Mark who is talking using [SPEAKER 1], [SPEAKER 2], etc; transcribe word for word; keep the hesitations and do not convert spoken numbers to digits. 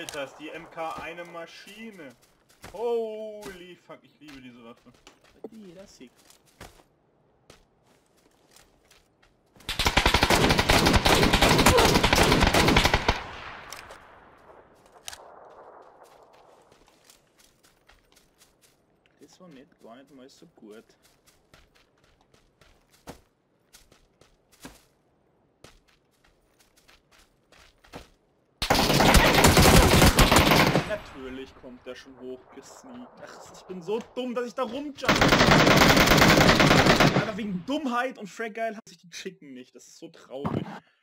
[SPEAKER 1] Alter, ist die M K eine Maschine. Holy fuck, ich liebe diese Waffe.
[SPEAKER 2] Jeder Sieg. Das war nicht, gar nicht mal so gut. Natürlich kommt der schon hochgesneakt. Ach, ich bin so dumm, dass ich da rumjump. Einfach wegen Dummheit und Fragile hat sich die Chicken nicht. Das ist so traurig.